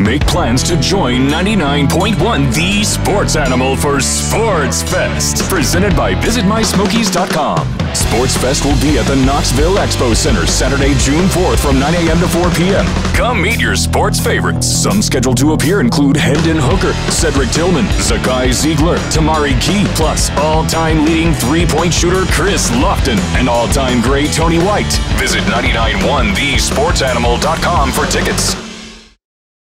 Make plans to join 99.1 The Sports Animal for SportsFest. Presented by VisitMySmokies.com. SportsFest will be at the Knoxville Expo Center Saturday, June 4th from 9 a.m. to 4 p.m. Come meet your sports favorites. Some scheduled to appear include Hendon Hooker, Cedric Tillman, Zakai Ziegler, Tamari Key, plus all-time leading three-point shooter Chris Lofton and all-time great Tony White. Visit 991thesportsanimal.com for tickets.